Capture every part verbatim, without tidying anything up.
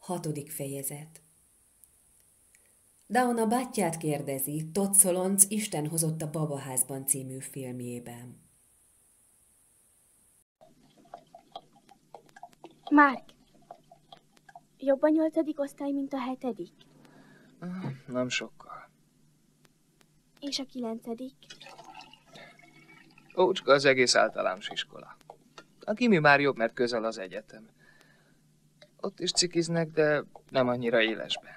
Hatodik fejezet. Dawn a bátyját kérdezi, Todd Solondz Isten hozott a babaházban című filmjében. Mark, jobb a nyolcadik osztály, mint a hetedik? Nem sokkal. És a kilencedik? Ócska az egész általános iskola. A gimi már jobb, mert közel az egyetem. Ott is cikiznek, de nem annyira élesben.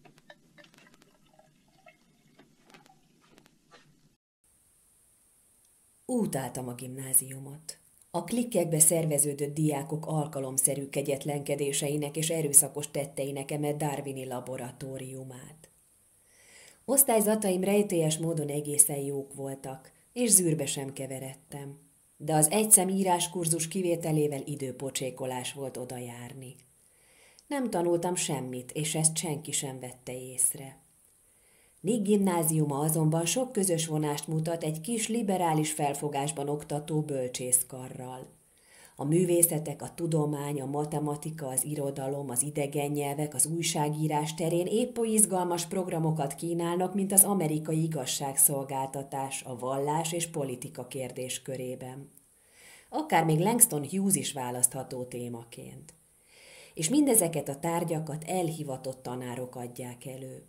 Utáltam a gimnáziumot. A klikkekbe szerveződött diákok alkalomszerű kegyetlenkedéseinek és erőszakos tetteinek emelt darwini laboratóriumát. Osztályzataim rejtélyes módon egészen jók voltak, és zűrbe sem keveredtem, de az egyszem íráskurzus kivételével időpocsékolás volt oda járni. Nem tanultam semmit, és ezt senki sem vette észre. Nick gimnáziuma azonban sok közös vonást mutat egy kis liberális felfogásban oktató bölcsészkarral. A művészetek, a tudomány, a matematika, az irodalom, az idegen nyelvek, az újságírás terén épp oly izgalmas programokat kínálnak, mint az amerikai igazságszolgáltatás, a vallás és politika kérdéskörében. Akár még Langston Hughes is választható témaként. És mindezeket a tárgyakat elhivatott tanárok adják elő.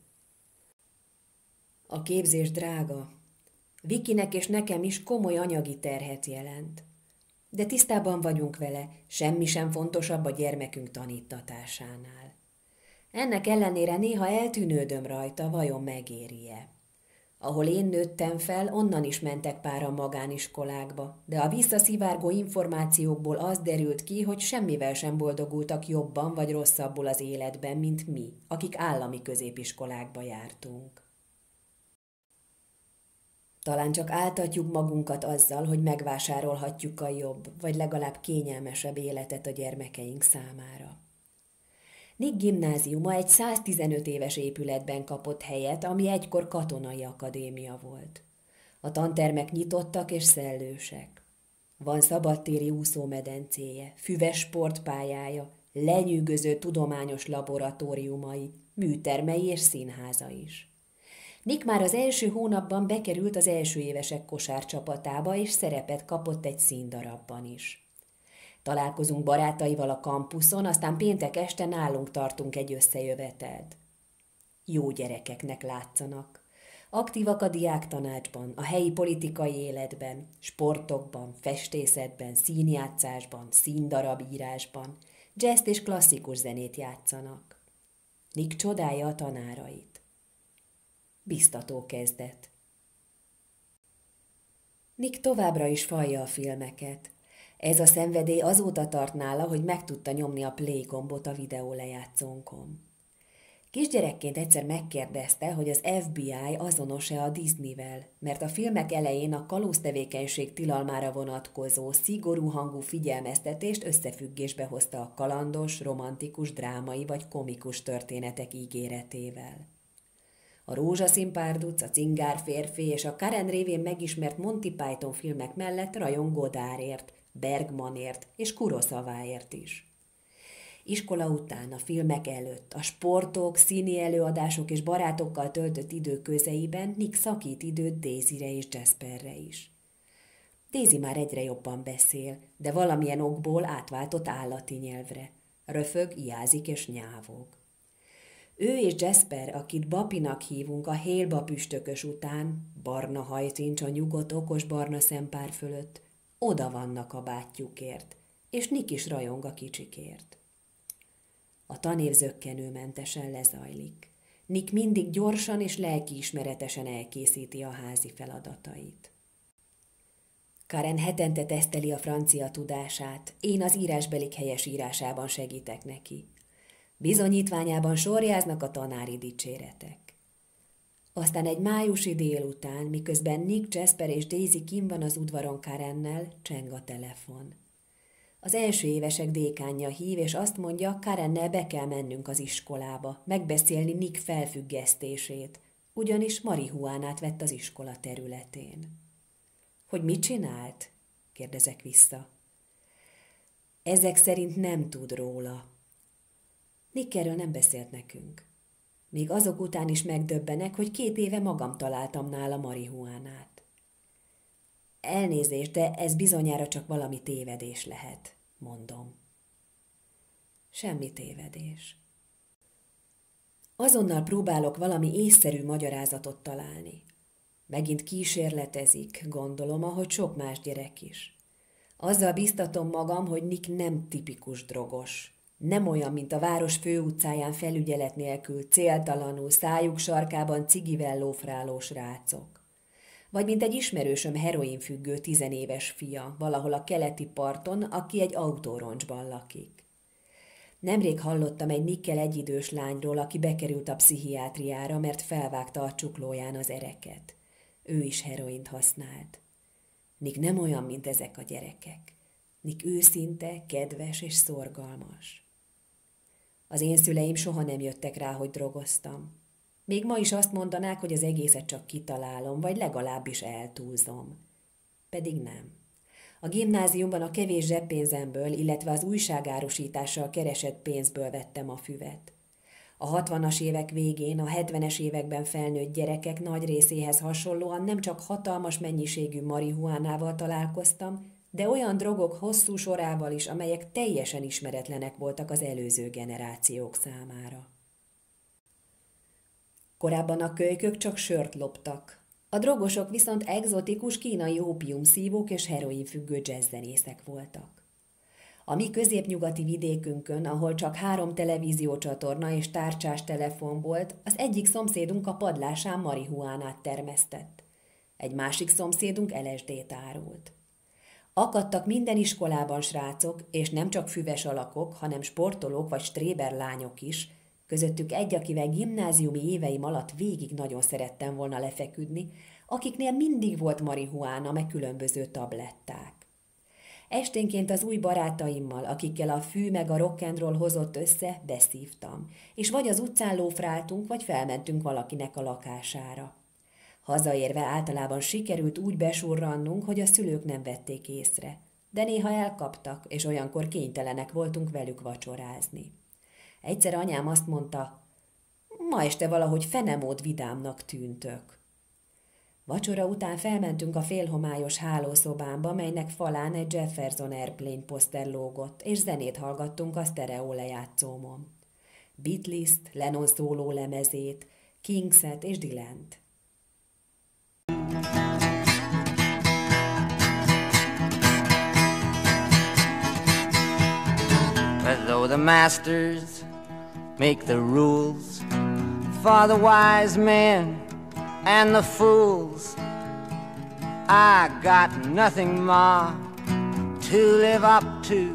A képzés drága. Vikinek és nekem is komoly anyagi terhet jelent. De tisztában vagyunk vele, semmi sem fontosabb a gyermekünk tanítatásánál. Ennek ellenére néha eltűnődöm rajta, vajon megéri-e. Ahol én nőttem fel, onnan is mentek páran magániskolákba, de a visszaszivárgó információkból az derült ki, hogy semmivel sem boldogultak jobban vagy rosszabbul az életben, mint mi, akik állami középiskolákba jártunk. Talán csak áltatjuk magunkat azzal, hogy megvásárolhatjuk a jobb, vagy legalább kényelmesebb életet a gyermekeink számára. Nick gimnáziuma egy száztizenöt éves épületben kapott helyet, ami egykor katonai akadémia volt. A tantermek nyitottak és szellősek. Van szabadtéri úszómedencéje, füves sportpályája, lenyűgöző tudományos laboratóriumai, műtermei és színháza is. Nick már az első hónapban bekerült az első évesek kosárcsapatába, és szerepet kapott egy színdarabban is. Találkozunk barátaival a kampuszon, aztán péntek este nálunk tartunk egy összejövetelt. Jó gyerekeknek látszanak. Aktívak a diáktanácsban, a helyi politikai életben, sportokban, festészetben, színjátszásban, színdarabírásban, jazzt és klasszikus zenét játszanak. Nick csodálja a tanárait. Biztató kezdet. Nick továbbra is falja a filmeket. Ez a szenvedély azóta tart nála, hogy meg tudta nyomni a play gombot a videó lejátszónkon. Kisgyerekként egyszer megkérdezte, hogy az ef bé i azonos-e a Disneyvel, mert a filmek elején a kalóztevékenység tilalmára vonatkozó, szigorú hangú figyelmeztetést összefüggésbe hozta a kalandos, romantikus, drámai vagy komikus történetek ígéretével. A Rózsaszín párduc, a Cingár férfi és a Karen révén megismert Monty Python filmek mellett rajong Godardért, Bergmanért és Kurosaváért is. Iskola után, a filmek előtt, a sportok, színi előadások és barátokkal töltött idő közeiben Nick szakít időt Daisyre és Jasperre is. Daisy már egyre jobban beszél, de valamilyen okból átváltott állati nyelvre. Röfög, ijázik és nyávog. Ő és Jasper, akit Bapinak hívunk a hélba püstökös után, barna hajtincs a nyugodt, okos barna szempár fölött, oda vannak a bátyjukért, és Nick is rajong a kicsikért. A tanév zökkenőmentesen lezajlik. Nick mindig gyorsan és lelkiismeretesen elkészíti a házi feladatait. Karen hetente teszteli a francia tudását, én az írásbelik helyesírásában segítek neki. Bizonyítványában sorjáznak a tanári dicséretek. Aztán egy májusi délután, miközben Nick, Jasper és Daisy kinn van az udvaron Karennel, cseng a telefon. Az első évesek dékánja hív, és azt mondja, Karennel be kell mennünk az iskolába, megbeszélni Nick felfüggesztését, ugyanis marihuánát vett az iskola területén. Hogy mit csinált? Kérdezek vissza. Ezek szerint nem tud róla. Nick erről nem beszélt nekünk. Még azok után is megdöbbenek, hogy két éve magam találtam nála marihuánát. Elnézést, de ez bizonyára csak valami tévedés lehet, mondom. Semmi tévedés. Azonnal próbálok valami észszerű magyarázatot találni. Megint kísérletezik, gondolom, ahogy sok más gyerek is. Azzal biztatom magam, hogy Nick nem tipikus drogos. Nem olyan, mint a város főutcáján felügyelet nélkül, céltalanul, szájuk sarkában cigivel lófráló srácok. Vagy mint egy ismerősöm heroinfüggő tizenéves fia, valahol a keleti parton, aki egy autóroncsban lakik. Nemrég hallottam egy Nickkel egyidős lányról, aki bekerült a pszichiátriára, mert felvágta a csuklóján az ereket. Ő is heroint használt. Nick nem olyan, mint ezek a gyerekek. Nick őszinte, kedves és szorgalmas. Az én szüleim soha nem jöttek rá, hogy drogoztam. Még ma is azt mondanák, hogy az egészet csak kitalálom, vagy legalábbis eltúlzom. Pedig nem. A gimnáziumban a kevés zseppénzemből, illetve az újságárusítással keresett pénzből vettem a füvet. A hatvanas évek végén, a hetvenes években felnőtt gyerekek nagy részéhez hasonlóan nem csak hatalmas mennyiségű marihuánával találkoztam, de olyan drogok hosszú sorával is, amelyek teljesen ismeretlenek voltak az előző generációk számára. Korábban a kölykök csak sört loptak. A drogosok viszont egzotikus kínai ópiumszívók és heroinfüggő jazzzenészek voltak. A mi középnyugati vidékünkön, ahol csak három televíziócsatorna és tárcsás telefon volt, az egyik szomszédunk a padlásán marihuánát termesztett. Egy másik szomszédunk el es dét árult. Akadtak minden iskolában srácok, és nem csak füves alakok, hanem sportolók vagy stréber lányok is, közöttük egy, akivel gimnáziumi éveim alatt végig nagyon szerettem volna lefeküdni, akiknél mindig volt marihuána, meg különböző tabletták. Esténként az új barátaimmal, akikkel a fű meg a rock'n'roll hozott össze, beszívtam, és vagy az utcán lófráltunk, vagy felmentünk valakinek a lakására. Hazaérve általában sikerült úgy besurrannunk, hogy a szülők nem vették észre, de néha elkaptak, és olyankor kénytelenek voltunk velük vacsorázni. Egyszer anyám azt mondta, ma este valahogy fenemód vidámnak tűntök. Vacsora után felmentünk a félhomályos hálószobámba, melynek falán egy Jefferson Airplane poszter lógott, és zenét hallgattunk a sztereó lejátszómon. Beatles-t, Lennon szóló lemezét, Kingset és Dylant. But though the masters make the rules for the wise men and the fools, I got nothing more to live up to.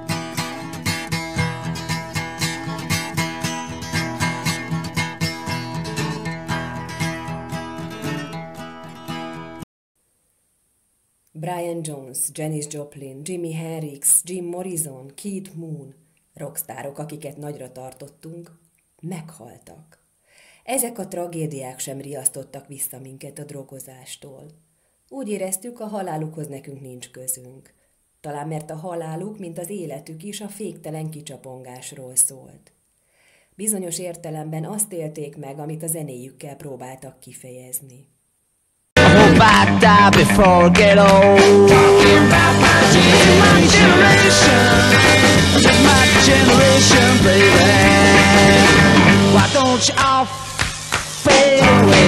Brian Jones, Janis Joplin, Jimi Hendrix, Jim Morrison, Keith Moon, rockstárok, akiket nagyra tartottunk, meghaltak. Ezek a tragédiák sem riasztottak vissza minket a drogozástól. Úgy éreztük, a halálukhoz nekünk nincs közünk. Talán mert a haláluk, mint az életük is a féktelen kicsapongásról szólt. Bizonyos értelemben azt élték meg, amit a zenéjükkel próbáltak kifejezni. I die before I get old. Talking about my generation, my generation, baby. Why don't you all fade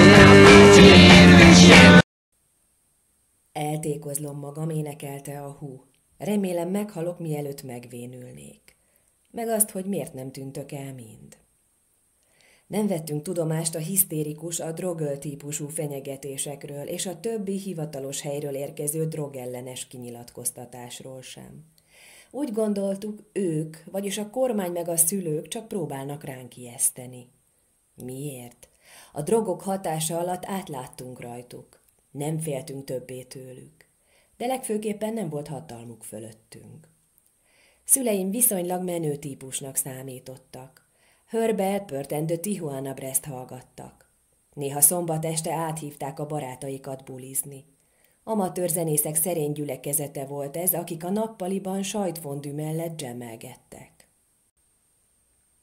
away? Eltékozlom magam, énekelte a hú. Remélem meghalok, mielőtt megvénülnék. Meg azt, hogy miért nem tűntök el mind. Nem vettünk tudomást a hisztérikus, a drogöl típusú fenyegetésekről és a többi hivatalos helyről érkező drogellenes kinyilatkoztatásról sem. Úgy gondoltuk, ők, vagyis a kormány meg a szülők csak próbálnak ránk ijeszteni. Miért? A drogok hatása alatt átláttunk rajtuk. Nem féltünk többé tőlük. De legfőképpen nem volt hatalmuk fölöttünk. Szüleim viszonylag menő típusnak számítottak. Hörbe elpörtendő Tijuana Brest hallgattak. Néha szombat este áthívták a barátaikat bulizni. Amatőr zenészek szerény gyülekezete volt ez, akik a nappaliban sajtfondű mellett dzsemmelgettek.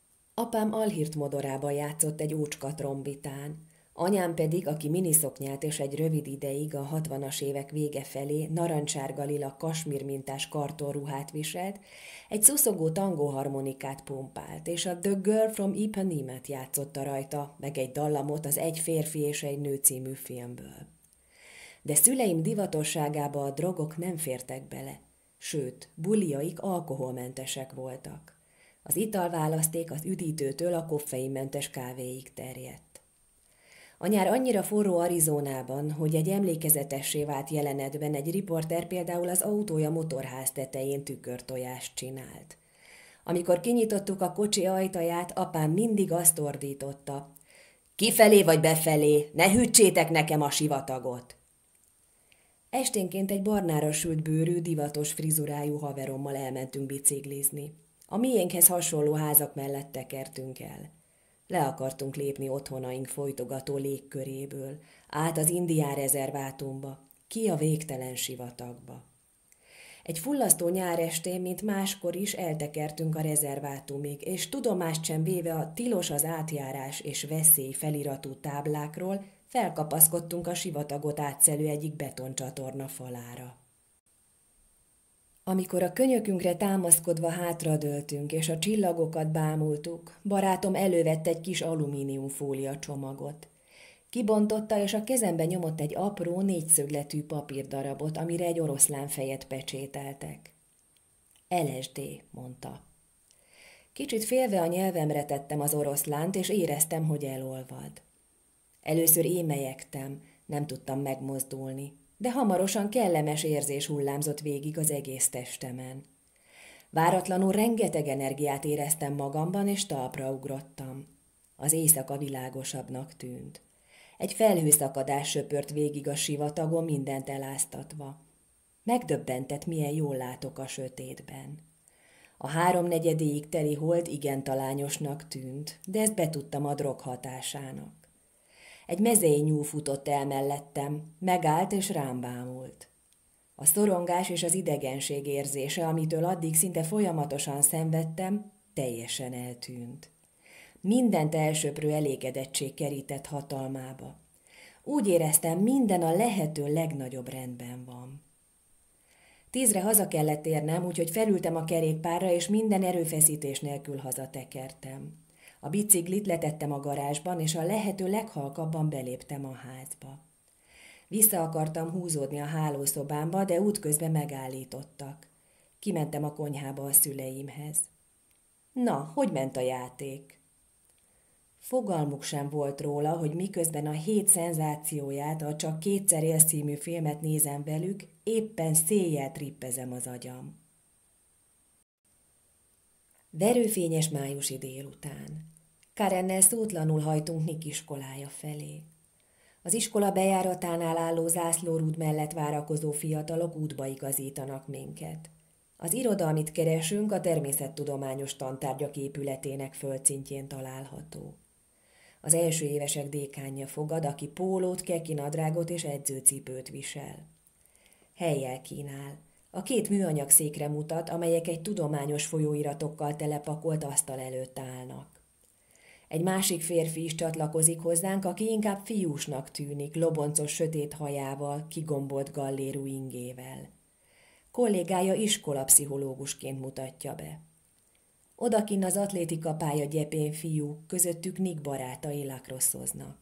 Apám alhírt modorában játszott egy ócska trombitán, anyám pedig, aki miniszoknyát és egy rövid ideig a hatvanas évek vége felé narancsárga-lila kasmír mintás kartonruhát viselt, egy szuszogó tangóharmonikát pumpált, és a The Girl from Ipanema-t játszotta rajta, meg egy dallamot az Egy férfi és egy nő című filmből. De szüleim divatosságába a drogok nem fértek bele, sőt, buliaik alkoholmentesek voltak. Az italválaszték az üdítőtől a koffeinmentes kávéig terjedt. A nyár annyira forró Arizonában, hogy egy emlékezetessé vált jelenetben egy riporter például az autója motorház tetején tükörtojást csinált. Amikor kinyitottuk a kocsi ajtaját, apám mindig azt ordította: kifelé vagy befelé, ne hűtsétek nekem a sivatagot! Esténként egy barnára sült bőrű, divatos frizurájú haverommal elmentünk biciklizni. A miénkhez hasonló házak mellett tekertünk el. Le akartunk lépni otthonaink folytogató légköréből, át az indián rezervátumba, ki a végtelen sivatagba. Egy fullasztó nyárestén, mint máskor is, eltekertünk a rezervátumig, és tudomást sem véve a tilos az átjárás és veszély feliratú táblákról, felkapaszkodtunk a sivatagot átszelő egyik betoncsatorna falára. Amikor a könyökünkre támaszkodva hátradőltünk, és a csillagokat bámultuk, barátom elővett egy kis alumíniumfólia csomagot. Kibontotta, és a kezembe nyomott egy apró, négyszögletű papírdarabot, amire egy oroszlánfejet pecsételtek. el es dé, mondta. Kicsit félve a nyelvemre tettem az oroszlánt, és éreztem, hogy elolvad. Először émelyegtem, nem tudtam megmozdulni, de hamarosan kellemes érzés hullámzott végig az egész testemen. Váratlanul rengeteg energiát éreztem magamban, és talpra ugrottam. Az éjszaka világosabbnak tűnt. Egy felhőszakadás söpört végig a sivatagon, mindent eláztatva. Megdöbbentett, milyen jól látok a sötétben. A háromnegyedéig teli hold igen talányosnak tűnt, de ezt betudtam a drog hatásának. Egy mezei nyúl futott el mellettem, megállt és rám bámult. A szorongás és az idegenség érzése, amitől addig szinte folyamatosan szenvedtem, teljesen eltűnt. Mindent elsöprő elégedettség kerített hatalmába. Úgy éreztem, minden a lehető legnagyobb rendben van. Tízre haza kellett érnem, úgyhogy felültem a kerékpárra, és minden erőfeszítés nélkül hazatekertem. A biciklit letettem a garázsban, és a lehető leghalkabban beléptem a házba. Vissza akartam húzódni a hálószobámba, de útközben megállítottak. Kimentem a konyhába a szüleimhez. Na, hogy ment a játék? Fogalmuk sem volt róla, hogy miközben a hét szenzációját, a Csak kétszer élsz című filmet nézem velük, éppen széjjel trippezem az agyam. Verőfényes májusi délután. Karennel szótlanul hajtunk Nick iskolája felé. Az iskola bejáratánál álló zászlórúd mellett várakozó fiatalok útba igazítanak minket. Az iroda, amit keresünk, a természettudományos tantárgyak épületének földszintjén található. Az első évesek dékánja fogad, aki pólót, kekinadrágot és edzőcipőt visel. Hellyel kínál. A két műanyag székre mutat, amelyek egy tudományos folyóiratokkal telepakolt asztal előtt állnak. Egy másik férfi is csatlakozik hozzánk, aki inkább fiúsnak tűnik, loboncos sötét hajával, kigombolt gallérú ingével. Kollégája iskolapszichológusként mutatja be. Odakinn az atlétika pálya gyepén fiúk, közöttük Nick barátai lacrosszoznak.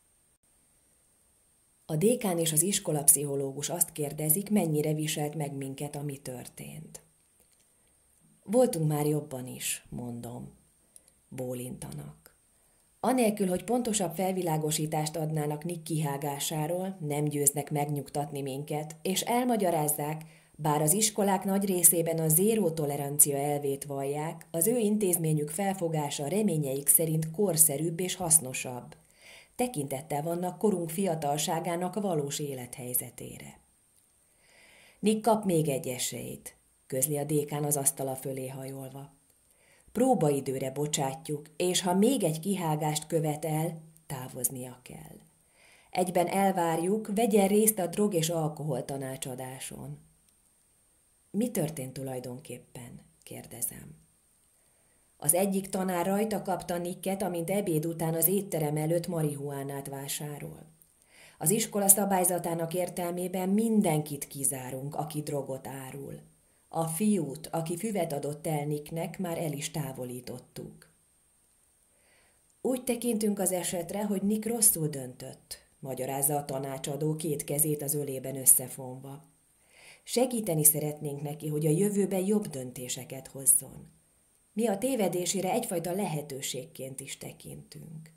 A dékán és az iskolapszichológus azt kérdezik, mennyire viselt meg minket, ami történt. Voltunk már jobban is, mondom. Bólintanak. Anélkül, hogy pontosabb felvilágosítást adnának Nick kihágásáról, nem győznek megnyugtatni minket, és elmagyarázzák, bár az iskolák nagy részében a zéró tolerancia elvét vallják, az ő intézményük felfogása reményeik szerint korszerűbb és hasznosabb. Tekintettel vannak korunk fiatalságának a valós élethelyzetére. Nick kap még egy esélyt, közli a dékán az asztala fölé hajolva. Próbaidőre bocsátjuk, és ha még egy kihágást követel, távoznia kell. Egyben elvárjuk, vegyen részt a drog- és alkohol tanácsadáson. Mi történt tulajdonképpen? Kérdezem. Az egyik tanár rajta kapta Nicket, amint ebéd után az étterem előtt marihuánát vásárol. Az iskola szabályzatának értelmében mindenkit kizárunk, aki drogot árul. A fiút, aki füvet adott el Nicknek, már el is távolítottuk. Úgy tekintünk az esetre, hogy Nick rosszul döntött, magyarázza a tanácsadó két kezét az ölében összefonva. Segíteni szeretnénk neki, hogy a jövőben jobb döntéseket hozzon. Mi a tévedésére egyfajta lehetőségként is tekintünk.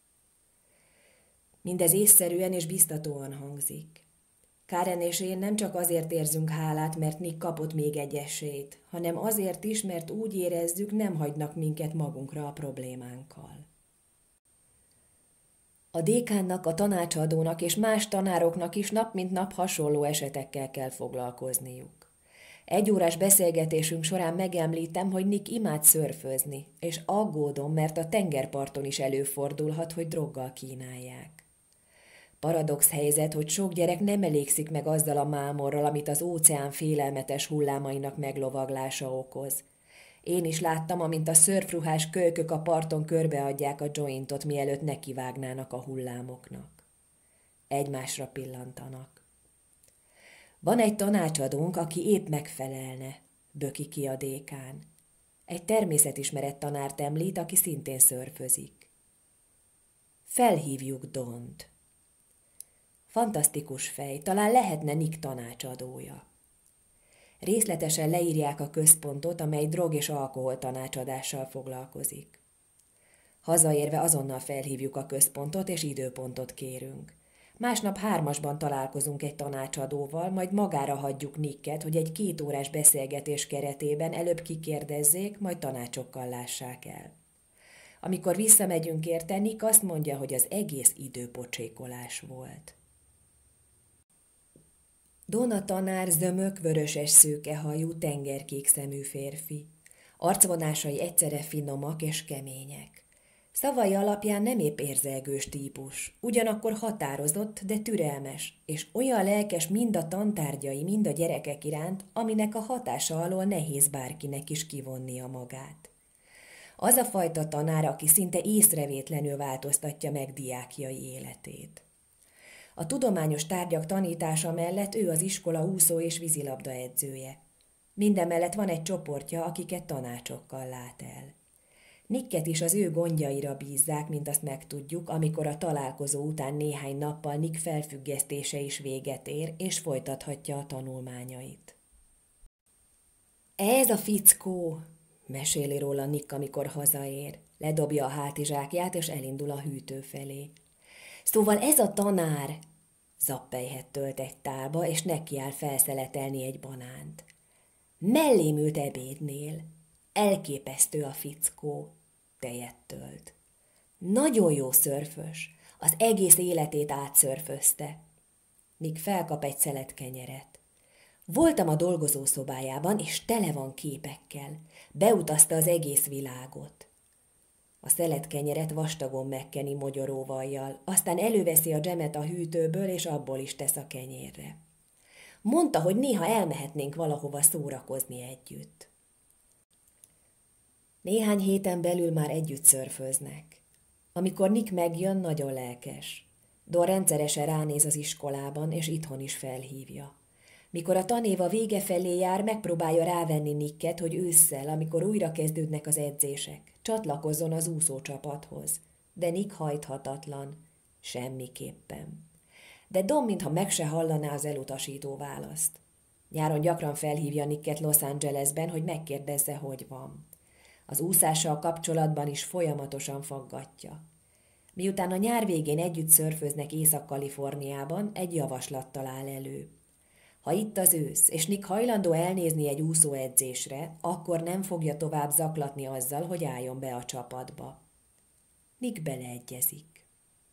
Mindez észszerűen és biztatóan hangzik. Karen és én nem csak azért érzünk hálát, mert Nick kapott még egy esélyt, hanem azért is, mert úgy érezzük, nem hagynak minket magunkra a problémánkkal. A dékánnak, a tanácsadónak és más tanároknak is nap mint nap hasonló esetekkel kell foglalkozniuk. Egy órás beszélgetésünk során megemlítem, hogy Nick imád szörfözni, és aggódom, mert a tengerparton is előfordulhat, hogy droggal kínálják. Paradox helyzet, hogy sok gyerek nem elégszik meg azzal a mámorral, amit az óceán félelmetes hullámainak meglovaglása okoz. Én is láttam, amint a szörfruhás kölykök a parton körbeadják a jointot, mielőtt nekivágnának a hullámoknak. Egymásra pillantanak. Van egy tanácsadónk, aki épp megfelelne, böki ki a dékán. Egy természetismeret tanárt említ, aki szintén szörfözik. Felhívjuk Dont. Fantasztikus fej, talán lehetne Nick tanácsadója. Részletesen leírják a központot, amely drog- és alkohol tanácsadással foglalkozik. Hazaérve azonnal felhívjuk a központot, és időpontot kérünk. Másnap hármasban találkozunk egy tanácsadóval, majd magára hagyjuk Nicket, hogy egy két órás beszélgetés keretében előbb kikérdezzék, majd tanácsokkal lássák el. Amikor visszamegyünk érte, Nick azt mondja, hogy az egész időpocsékolás volt. Donna tanár zömök, vöröses szőkehajú, tengerkék szemű férfi. Arcvonásai egyszerre finomak és kemények. Szavai alapján nem épp érzelgős típus, ugyanakkor határozott, de türelmes, és olyan lelkes mind a tantárgyai, mind a gyerekek iránt, aminek a hatása alól nehéz bárkinek is kivonnia magát. Az a fajta tanár, aki szinte észrevétlenül változtatja meg diákjai életét. A tudományos tárgyak tanítása mellett ő az iskola úszó és vízilabda edzője. Mindemellett van egy csoportja, akiket tanácsokkal lát el. Nicket is az ő gondjaira bízzák, mint azt megtudjuk, amikor a találkozó után néhány nappal Nick felfüggesztése is véget ér, és folytathatja a tanulmányait. Ez a fickó, meséli róla Nick, amikor hazaér. Ledobja a hátizsákját, és elindul a hűtő felé. Szóval ez a tanár, zappelyhet tölt egy tálba, és nekiáll felszeletelni egy banánt. Mellém ült ebédnél. Elképesztő a fickó, tejet tölt. Nagyon jó szörfös, az egész életét átszörfözte. Nick felkap egy szelet kenyeret. Voltam a dolgozószobájában, és tele van képekkel. Beutazta az egész világot. A szelet kenyeret vastagon megkeni mogyoróvajjal, aztán előveszi a dzsemet a hűtőből, és abból is tesz a kenyérre. Mondta, hogy néha elmehetnénk valahova szórakozni együtt. Néhány héten belül már együtt szörföznek. Amikor Nick megjön, nagyon lelkes. Don rendszeresen ránéz az iskolában, és itthon is felhívja. Mikor a tanéva vége felé jár, megpróbálja rávenni Nicket, hogy ősszel, amikor újra kezdődnek az edzések, csatlakozzon az úszócsapathoz. De Nick hajthatatlan. Semmiképpen. De Don mintha meg se hallaná az elutasító választ. Nyáron gyakran felhívja Nicket Los Angelesben, hogy megkérdezze, hogy van. Az úszással kapcsolatban is folyamatosan faggatja. Miután a nyár végén együtt szörföznek Észak-Kaliforniában, egy javaslattal áll elő. Ha itt az ősz, és Nick hajlandó elnézni egy úszóedzésre, akkor nem fogja tovább zaklatni azzal, hogy álljon be a csapatba. Nick beleegyezik.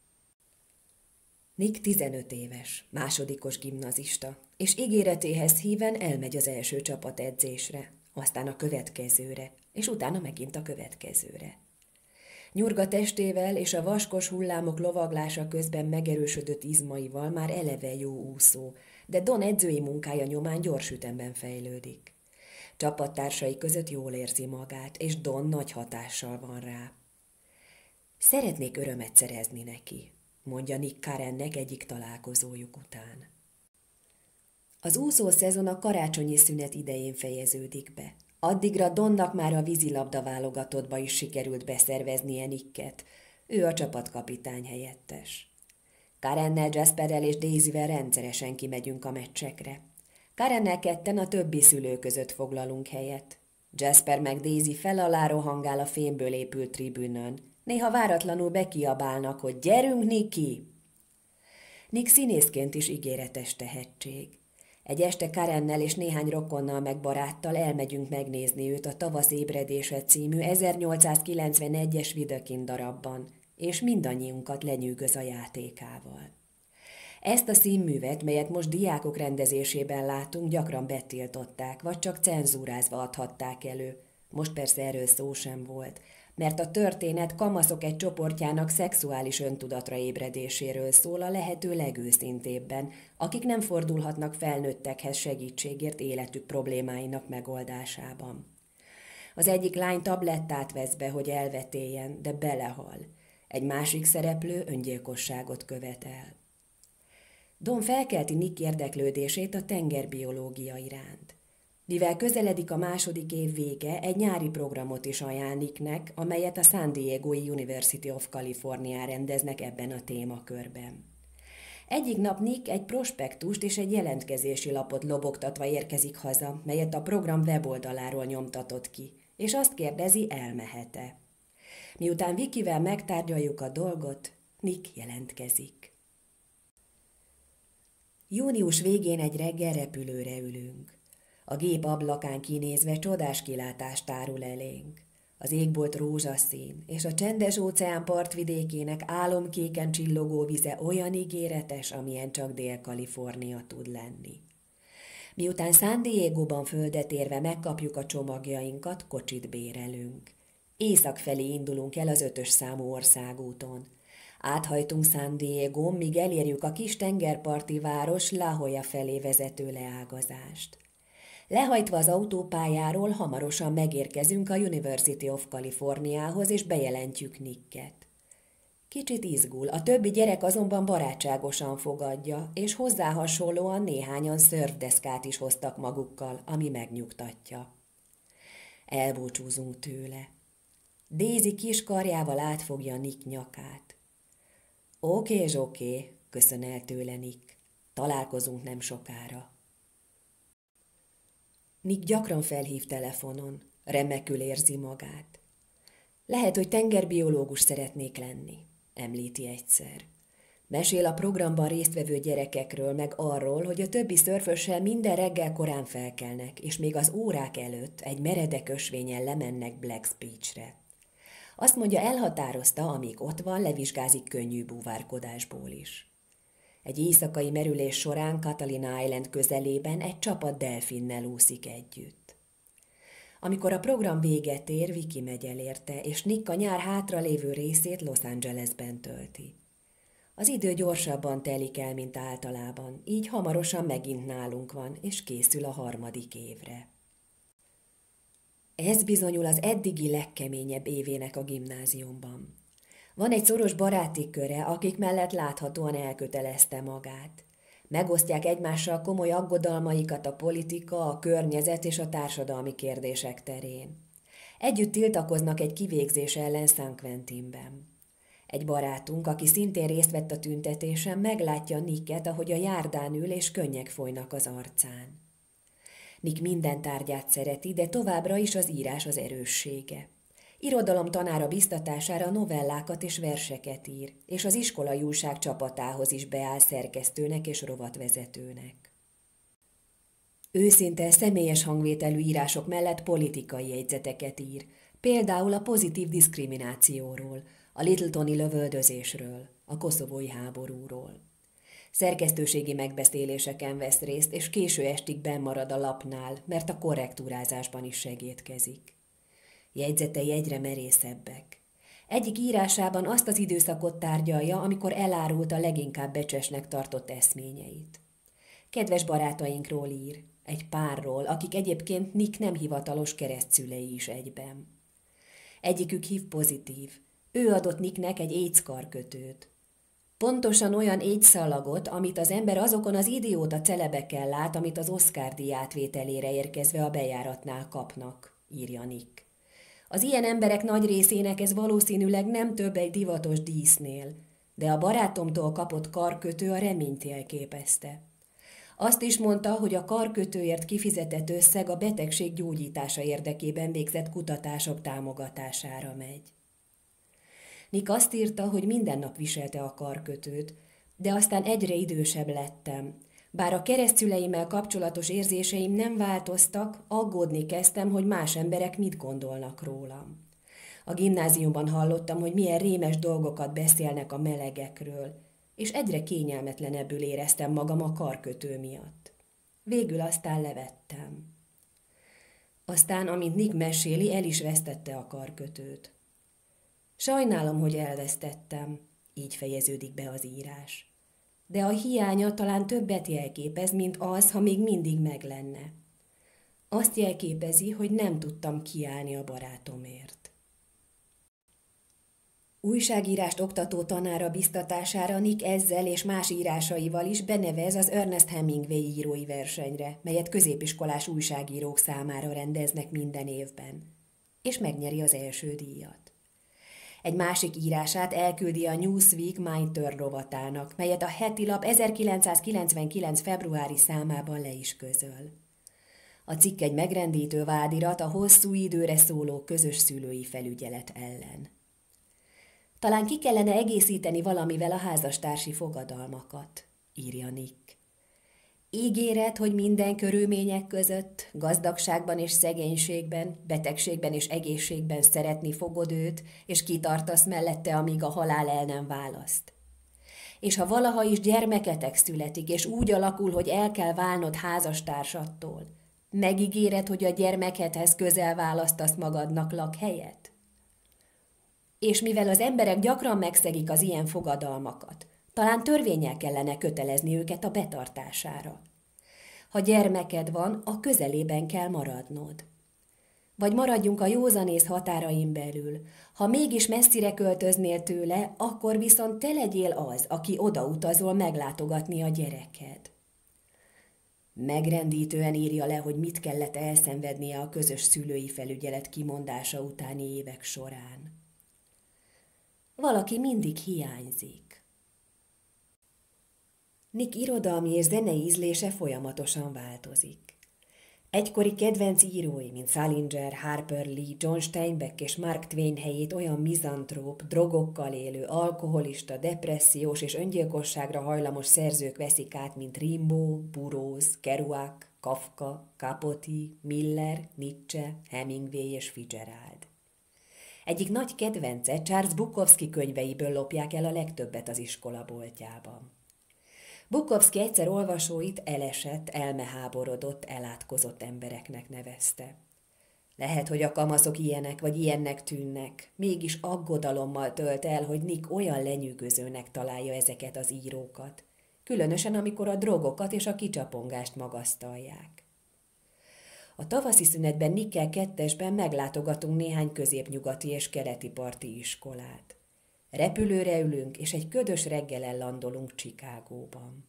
Nick tizenöt éves, másodikos gimnazista, és ígéretéhez híven elmegy az első csapatedzésre, aztán a következőre, és utána megint a következőre. Nyurga testével és a vaskos hullámok lovaglása közben megerősödött izmaival már eleve jó úszó, de Don edzői munkája nyomán gyors ütemben fejlődik. Csapattársai között jól érzi magát, és Don nagy hatással van rá. Szeretnék örömet szerezni neki, mondja Nick Karennek egyik találkozójuk után. Az úszó szezon a karácsonyi szünet idején fejeződik be. Addigra Donnak már a vízilabda válogatottba is sikerült beszerveznie Nicket. Ő a csapatkapitány helyettes. Karennel, Jasperrel és Daisyvel rendszeresen kimegyünk a meccsekre. Karennel ketten a többi szülő között foglalunk helyet. Jasper meg Daisy fel-alá rohangál a fémből épült tribünön. Néha váratlanul bekiabálnak, hogy gyerünk, Niki! Nick színészként is ígéretes tehetség. Egy este Karennel és néhány rokonnal meg baráttal elmegyünk megnézni őt a Tavasz ébredése című ezernyolcszázkilencvenegyes Widekind darabban, és mindannyiunkat lenyűgöz a játékával. Ezt a színművet, melyet most diákok rendezésében látunk, gyakran betiltották, vagy csak cenzúrázva adhatták elő. Most persze erről szó sem volt, mert a történet kamaszok egy csoportjának szexuális öntudatra ébredéséről szól a lehető legőszintébben, akik nem fordulhatnak felnőttekhez segítségért életük problémáinak megoldásában. Az egyik lány tablettát vesz be, hogy elvetéljen, de belehal. Egy másik szereplő öngyilkosságot követel. Don felkelti Nick érdeklődését a tengerbiológia iránt. Mivel közeledik a második év vége, egy nyári programot is ajánl Nicknek, amelyet a San Diegói University of California rendeznek ebben a témakörben. Egyik nap Nick egy prospektust és egy jelentkezési lapot lobogtatva érkezik haza, melyet a program weboldaláról nyomtatott ki, és azt kérdezi, elmehet-e. Miután Vikivel megtárgyaljuk a dolgot, Nick jelentkezik. Június végén egy reggel repülőre ülünk. A gép ablakán kinézve csodás kilátást tárul elénk. Az égbolt rózsaszín, és a csendes óceán partvidékének álomkéken csillogó vize olyan ígéretes, amilyen csak Dél-Kalifornia tud lenni. Miután San Diegóban földet érve megkapjuk a csomagjainkat, kocsit bérelünk. Észak felé indulunk el az ötös számú országúton. Áthajtunk San Diegón, míg elérjük a kis tengerparti város La Jolla felé vezető leágazást. Lehajtva az autópályáról hamarosan megérkezünk a University of Californiahoz, és bejelentjük Nicket. Kicsit izgul, a többi gyerek azonban barátságosan fogadja, és hozzá hasonlóan néhányan szörfdeszkát is hoztak magukkal, ami megnyugtatja. Elbúcsúzunk tőle. Daisy kis karjával átfogja Nick nyakát. Oké és oké, köszön el tőle Nick. Találkozunk nem sokára. Nick gyakran felhív telefonon, remekül érzi magát. Lehet, hogy tengerbiológus szeretnék lenni, említi egyszer. Mesél a programban résztvevő gyerekekről, meg arról, hogy a többi szörfössel minden reggel korán felkelnek, és még az órák előtt egy meredek ösvényen lemennek Black Beachre. Azt mondja, elhatározta, amíg ott van, levizsgázik könnyű búvárkodásból is. Egy éjszakai merülés során Catalina Island közelében egy csapat delfinnel úszik együtt. Amikor a program véget ér, Vicky megy el érte, és Nick a nyár hátralévő részét Los Angelesben tölti. Az idő gyorsabban telik el, mint általában, így hamarosan megint nálunk van, és készül a harmadik évre. Ez bizonyul az eddigi legkeményebb évének a gimnáziumban. Van egy szoros baráti köre, akik mellett láthatóan elkötelezte magát. Megosztják egymással komoly aggodalmaikat a politika, a környezet és a társadalmi kérdések terén. Együtt tiltakoznak egy kivégzés ellen San Quentinben. Egy barátunk, aki szintén részt vett a tüntetésen, meglátja Nicket, ahogy a járdán ül, és könnyek folynak az arcán. Nick minden tárgyát szereti, de továbbra is az írás az erőssége. Irodalom tanára biztatására novellákat és verseket ír, és az iskolai újság csapatához is beáll szerkesztőnek és rovatvezetőnek. Őszinte, személyes hangvételű írások mellett politikai jegyzeteket ír, például a pozitív diszkriminációról, a Littletoni lövöldözésről, a koszovói háborúról. Szerkesztőségi megbeszéléseken vesz részt, és késő estig bennmarad a lapnál, mert a korrektúrázásban is segédkezik. Jegyzetei egyre merészebbek. Egyik írásában azt az időszakot tárgyalja, amikor elárulta leginkább becsesnek tartott eszményeit. Kedves barátainkról ír, egy párról, akik egyébként Nick nem hivatalos keresztszülei is egyben. Egyikük hív pozitív. Ő adott Nicknek egy AIDS karkötőt. Pontosan olyan AIDS szalagot, amit az ember azokon az idióta celebeken lát, amit az Oscar-díj átvételére érkezve a bejáratnál kapnak, írja Nick. Az ilyen emberek nagy részének ez valószínűleg nem több egy divatos dísznél, de a barátomtól kapott karkötő a reményt jelképezte. Azt is mondta, hogy a karkötőért kifizetett összeg a betegség gyógyítása érdekében végzett kutatások támogatására megy. Nick azt írta, hogy minden nap viselte a karkötőt, de aztán egyre idősebb lettem. Bár a keresztszüleimmel kapcsolatos érzéseim nem változtak, aggódni kezdtem, hogy más emberek mit gondolnak rólam. A gimnáziumban hallottam, hogy milyen rémes dolgokat beszélnek a melegekről, és egyre kényelmetlenebbül éreztem magam a karkötő miatt. Végül aztán levettem. Aztán, amint Nick meséli, el is vesztette a karkötőt. Sajnálom, hogy elvesztettem, így fejeződik be az írás. De a hiánya talán többet jelképez, mint az, ha még mindig meg lenne. Azt jelképezi, hogy nem tudtam kiállni a barátomért. Újságírást oktató tanára biztatására Nick ezzel és más írásaival is benevez az Ernest Hemingway írói versenyre, melyet középiskolás újságírók számára rendeznek minden évben, és megnyeri az első díjat. Egy másik írását elküldi a Newsweek Mind Turn rovatának, melyet a heti lap ezerkilencszázkilencvenkilenc februári számában le is közöl. A cikk egy megrendítő vádirat a hosszú időre szóló közös szülői felügyelet ellen. Talán ki kellene egészíteni valamivel a házastársi fogadalmakat, írja Nick. Ígéret, hogy minden körülmények között, gazdagságban és szegénységben, betegségben és egészségben szeretni fogod őt, és kitartasz mellette, amíg a halál el nem választ. És ha valaha is gyermeketek születik, és úgy alakul, hogy el kell válnod házastársattól, megígéred, hogy a gyermekedhez közel választasz magadnak lakhelyet? És mivel az emberek gyakran megszegik az ilyen fogadalmakat, talán törvénnyel kellene kötelezni őket a betartására. Ha gyermeked van, a közelében kell maradnod. Vagy maradjunk a józanész határain belül. Ha mégis messzire költöznél tőle, akkor viszont te legyél az, aki odautazol meglátogatni a gyereked. Megrendítően írja le, hogy mit kellett elszenvednie a közös szülői felügyelet kimondása utáni évek során. Valaki mindig hiányzik. Nick irodalmi és zenei ízlése folyamatosan változik. Egykori kedvenc írói, mint Salinger, Harper Lee, John Steinbeck és Mark Twain helyét olyan mizantróp, drogokkal élő, alkoholista, depressziós és öngyilkosságra hajlamos szerzők veszik át, mint Rimbaud, Burroughs, Kerouac, Kafka, Capote, Miller, Nietzsche, Hemingway és Fitzgerald. Egyik nagy kedvence Charles Bukowski könyveiből lopják el a legtöbbet az iskolaboltjában. Bukowski egyszer olvasóit elesett, elmeháborodott, elátkozott embereknek nevezte. Lehet, hogy a kamaszok ilyenek vagy ilyennek tűnnek, mégis aggodalommal tölt el, hogy Nick olyan lenyűgözőnek találja ezeket az írókat, különösen amikor a drogokat és a kicsapongást magasztalják. A tavaszi szünetben Nickkel kettesben meglátogatunk néhány középnyugati és keleti parti iskolát. Repülőre ülünk, és egy ködös reggelen landolunk Chicagóban.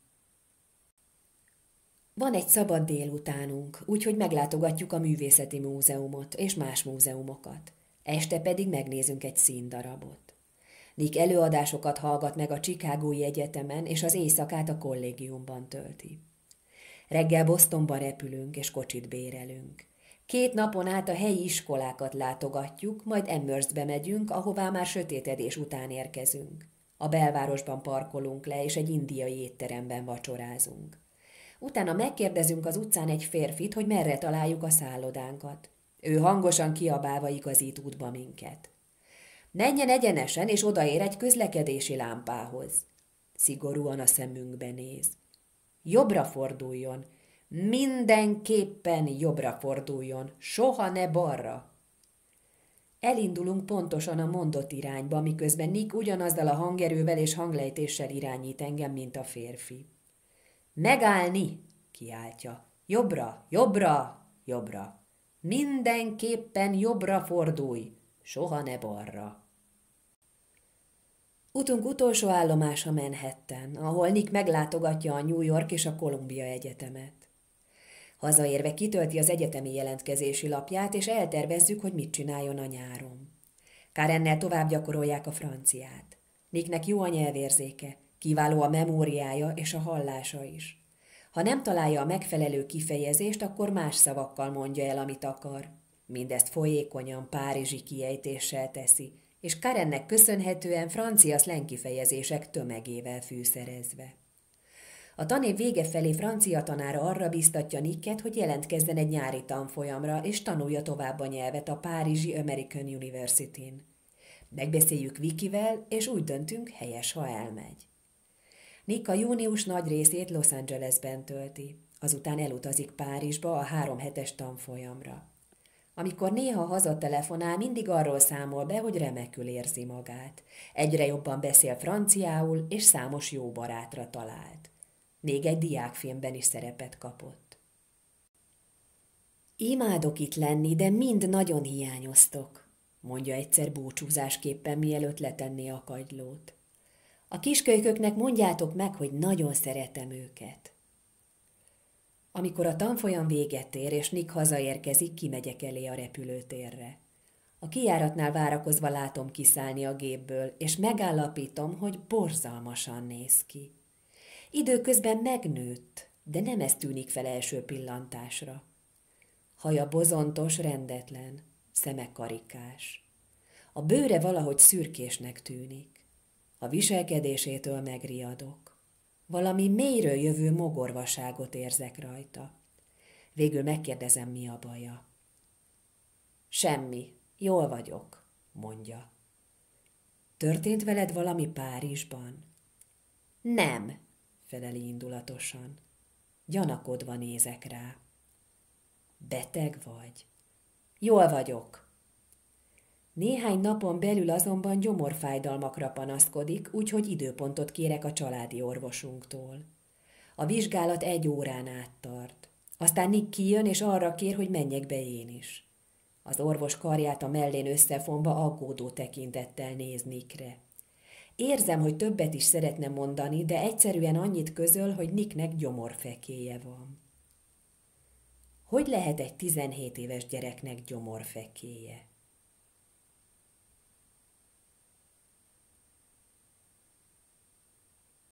Van egy szabad délutánunk, úgyhogy meglátogatjuk a művészeti múzeumot és más múzeumokat. Este pedig megnézünk egy színdarabot. Nick előadásokat hallgat meg a Chicagói Egyetemen, és az éjszakát a kollégiumban tölti. Reggel Bostonba repülünk, és kocsit bérelünk. Két napon át a helyi iskolákat látogatjuk, majd Amherstbe megyünk, ahová már sötétedés után érkezünk. A belvárosban parkolunk le, és egy indiai étteremben vacsorázunk. Utána megkérdezünk az utcán egy férfit, hogy merre találjuk a szállodánkat. Ő hangosan kiabálva igazít útba minket. Menjen egyenesen, és odaér egy közlekedési lámpához. Szigorúan a szemünkbe néz. Jobbra forduljon. Mindenképpen jobbra forduljon, soha ne balra. Elindulunk pontosan a mondott irányba, miközben Nick ugyanazzal a hangerővel és hanglejtéssel irányít engem, mint a férfi. Megállni, kiáltja. Jobbra, jobbra, jobbra. Mindenképpen jobbra fordulj, soha ne balra. Utunk utolsó állomása Manhattan, ahol Nick meglátogatja a New York és a Columbia Egyetemet. Hazaérve kitölti az egyetemi jelentkezési lapját, és eltervezzük, hogy mit csináljon a nyáron. Karennel tovább gyakorolják a franciát. Nicknek jó a nyelvérzéke, kiváló a memóriája és a hallása is. Ha nem találja a megfelelő kifejezést, akkor más szavakkal mondja el, amit akar. Mindezt folyékonyan, párizsi kiejtéssel teszi, és Karennek köszönhetően francia szleng kifejezések tömegével fűszerezve. A tanév vége felé francia tanára arra biztatja Nicket, hogy jelentkezzen egy nyári tanfolyamra, és tanulja tovább a nyelvet a párizsi American University-n. Megbeszéljük Vikivel, és úgy döntünk, helyes, ha elmegy. Nick a június nagy részét Los Angelesben tölti, azután elutazik Párizsba a három hetes tanfolyamra. Amikor néha hazatelefonál, mindig arról számol be, hogy remekül érzi magát. Egyre jobban beszél franciául, és számos jó barátra talált. Még egy diákfilmben is szerepet kapott. Imádok itt lenni, de mind nagyon hiányoztok, mondja egyszer búcsúzásképpen, mielőtt letenné a kagylót. A kiskölyköknek mondjátok meg, hogy nagyon szeretem őket. Amikor a tanfolyam véget ér, és Nick hazaérkezik, kimegyek elé a repülőtérre. A kijáratnál várakozva látom kiszállni a gépből, és megállapítom, hogy borzalmasan néz ki. Időközben megnőtt, de nem ez tűnik fel első pillantásra. Haja bozontos, rendetlen, szeme karikás. A bőre valahogy szürkésnek tűnik. A viselkedésétől megriadok. Valami mélyről jövő mogorvaságot érzek rajta. Végül megkérdezem, mi a baja. Semmi, jól vagyok, mondja. Történt veled valami Párizsban? Nem, feleli indulatosan. Gyanakodva nézek rá. Beteg vagy? Jól vagyok. Néhány napon belül azonban gyomorfájdalmakra panaszkodik, úgyhogy időpontot kérek a családi orvosunktól. A vizsgálat egy órán át tart. Aztán Nick kijön, és arra kér, hogy menjek be én is. Az orvos karját a mellén összefonva aggódó tekintettel néz Nickre. Érzem, hogy többet is szeretne mondani, de egyszerűen annyit közöl, hogy Nicknek gyomorfekéje van. Hogy lehet egy tizenhét éves gyereknek gyomorfekéje?